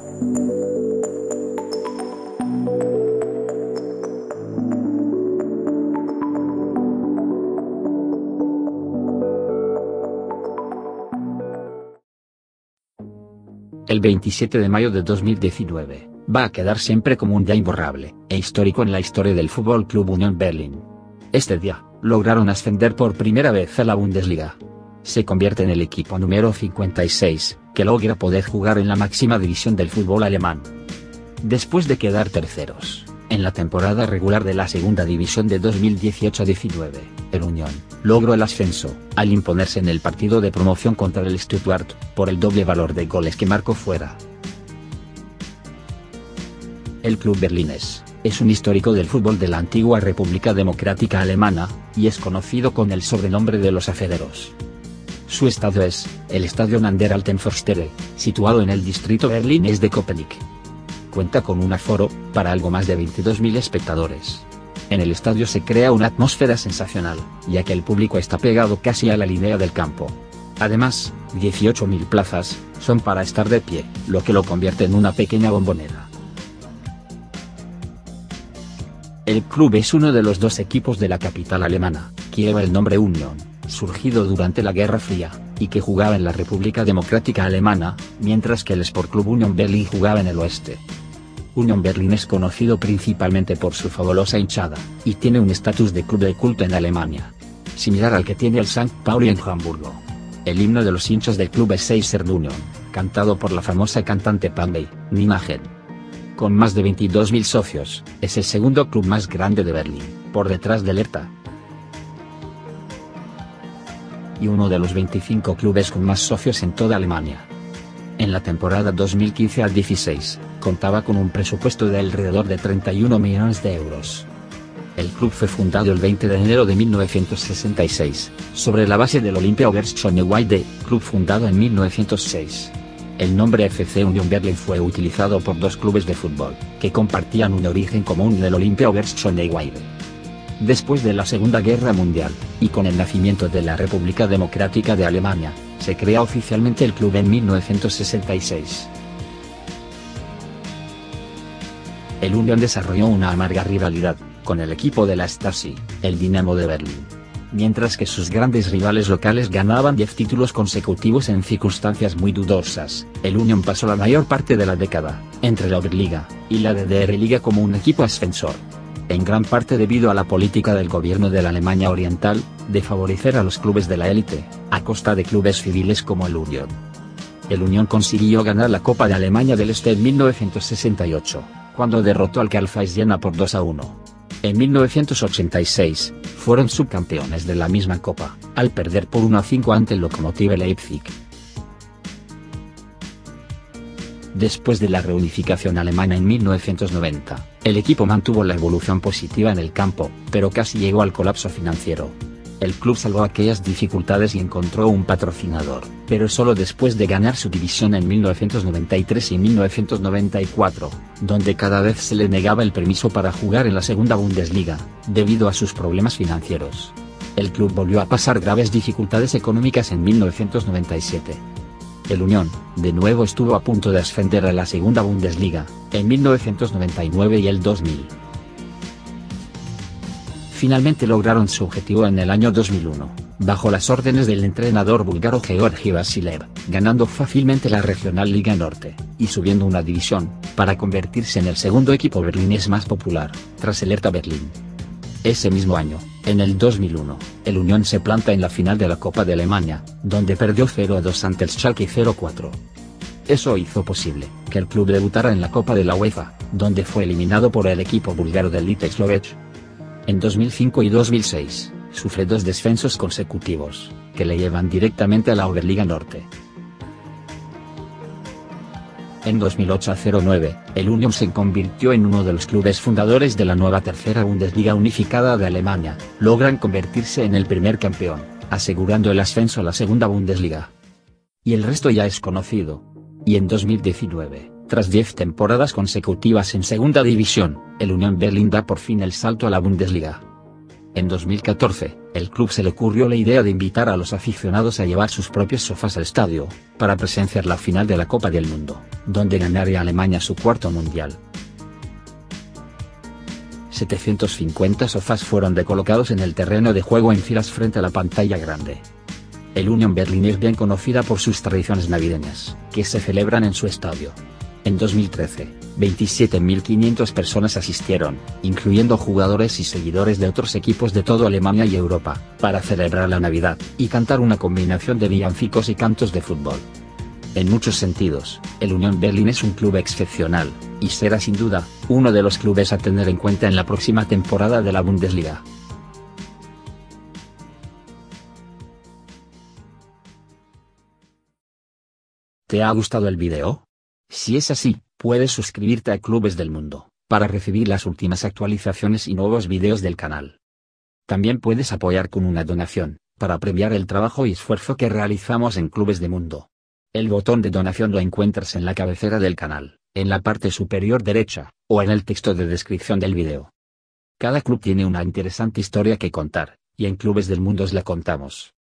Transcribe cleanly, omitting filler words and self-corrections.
El 27 de mayo de 2019, va a quedar siempre como un día imborrable e histórico en la historia del Fútbol Club Unión Berlín. Este día, lograron ascender por primera vez a la Bundesliga. Se convierte en el equipo número 56, que logra poder jugar en la máxima división del fútbol alemán. Después de quedar terceros, en la temporada regular de la segunda división de 2018-19, el Unión logró el ascenso, al imponerse en el partido de promoción contra el Stuttgart, por el doble valor de goles que marcó fuera. El club berlinés es un histórico del fútbol de la antigua República Democrática Alemana, y es conocido con el sobrenombre de los acederos. Su estadio es el Estadio an der Alten Förster, situado en el distrito berlinés de Köpenick. Cuenta con un aforo para algo más de 22.000 espectadores. En el estadio se crea una atmósfera sensacional, ya que el público está pegado casi a la línea del campo. Además, 18.000 plazas son para estar de pie, lo que lo convierte en una pequeña bombonera. El club es uno de los dos equipos de la capital alemana, que lleva el nombre Union, surgido durante la Guerra Fría, y que jugaba en la República Democrática Alemana, mientras que el Sport Club Union Berlin jugaba en el oeste. Union Berlin es conocido principalmente por su fabulosa hinchada, y tiene un estatus de club de culto en Alemania, similar al que tiene el St. Pauli en Hamburgo. El himno de los hinchas del club es Seiser Union, cantado por la famosa cantante Pamela Nimagen. Con más de 22.000 socios, es el segundo club más grande de Berlín, por detrás del Hertha. Y uno de los 25 clubes con más socios en toda Alemania. En la temporada 2015 al 16, contaba con un presupuesto de alrededor de 31 millones de euros. El club fue fundado el 20 de enero de 1966, sobre la base del Olympia Oberschöneweide, club fundado en 1906. El nombre FC Union Berlin fue utilizado por dos clubes de fútbol, que compartían un origen común del Olympia Oberschöneweide. Después de la Segunda Guerra Mundial, y con el nacimiento de la República Democrática de Alemania, se crea oficialmente el club en 1966. El Union desarrolló una amarga rivalidad con el equipo de la Stasi, el Dinamo de Berlín. Mientras que sus grandes rivales locales ganaban 10 títulos consecutivos en circunstancias muy dudosas, el Union pasó la mayor parte de la década, entre la Oberliga y la DDR-Liga como un equipo ascensor. En gran parte debido a la política del gobierno de la Alemania Oriental, de favorecer a los clubes de la élite, a costa de clubes civiles como el Union. El Union consiguió ganar la Copa de Alemania del Este en 1968, cuando derrotó al Karlsruhe Jena por 2-1. En 1986, fueron subcampeones de la misma copa, al perder por 1-5 ante el Lokomotive Leipzig. Después de la reunificación alemana en 1990, el equipo mantuvo la evolución positiva en el campo, pero casi llegó al colapso financiero. El club salvó aquellas dificultades y encontró un patrocinador, pero solo después de ganar su división en 1993 y 1994, donde cada vez se le negaba el permiso para jugar en la segunda Bundesliga, debido a sus problemas financieros. El club volvió a pasar graves dificultades económicas en 1997. El Unión, de nuevo estuvo a punto de ascender a la segunda Bundesliga, en 1999 y el 2000. Finalmente lograron su objetivo en el año 2001, bajo las órdenes del entrenador búlgaro Georgi Vasilev, ganando fácilmente la Regional Liga Norte, y subiendo una división, para convertirse en el segundo equipo berlinés más popular, tras el Hertha Berlín. Ese mismo año, en el 2001, el Unión se planta en la final de la Copa de Alemania, donde perdió 0-2 ante el Schalke 04. Eso hizo posible que el club debutara en la Copa de la UEFA, donde fue eliminado por el equipo búlgaro del Litex Lovech. En 2005 y 2006, sufre 2 descensos consecutivos, que le llevan directamente a la Oberliga Norte. En 2008-09, el Union se convirtió en uno de los clubes fundadores de la nueva tercera Bundesliga unificada de Alemania, logran convertirse en el primer campeón, asegurando el ascenso a la segunda Bundesliga. Y el resto ya es conocido. Y en 2019, tras 10 temporadas consecutivas en segunda división, el Union Berlin da por fin el salto a la Bundesliga. En 2014, el club se le ocurrió la idea de invitar a los aficionados a llevar sus propios sofás al estadio, para presenciar la final de la Copa del Mundo, donde ganaría Alemania su cuarto mundial. 750 sofás fueron recolocados en el terreno de juego en filas frente a la pantalla grande. El Union Berlin es bien conocida por sus tradiciones navideñas, que se celebran en su estadio. En 2013, 27.500 personas asistieron, incluyendo jugadores y seguidores de otros equipos de toda Alemania y Europa, para celebrar la Navidad, y cantar una combinación de villancicos y cantos de fútbol. En muchos sentidos, el Union Berlin es un club excepcional, y será sin duda, uno de los clubes a tener en cuenta en la próxima temporada de la Bundesliga. ¿Te ha gustado el video? Si es así, puedes suscribirte a Clubes del Mundo, para recibir las últimas actualizaciones y nuevos videos del canal. También puedes apoyar con una donación, para premiar el trabajo y esfuerzo que realizamos en Clubes del Mundo. El botón de donación lo encuentras en la cabecera del canal, en la parte superior derecha, o en el texto de descripción del video. Cada club tiene una interesante historia que contar, y en Clubes del Mundo os la contamos.